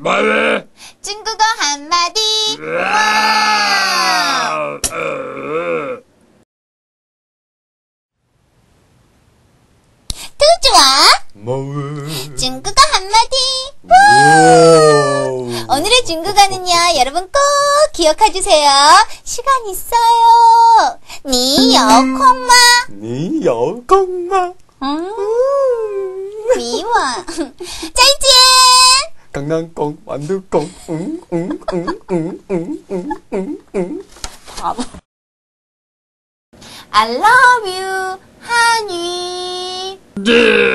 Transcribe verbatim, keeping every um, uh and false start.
뭐래? 중국어 한마디. 와우. 또 좋아. 뭐래? 중국어 한마디. 와우. 오늘의 중국어는요, 여러분 꼭 기억해주세요. 시간 있어요. 니有空吗? 니有空吗? 음, 你我再见. 강낭콩, 만두콩, 응, 응, 응, 응, 응, 응, 응, 응. 바보. I love you, 한유. 네.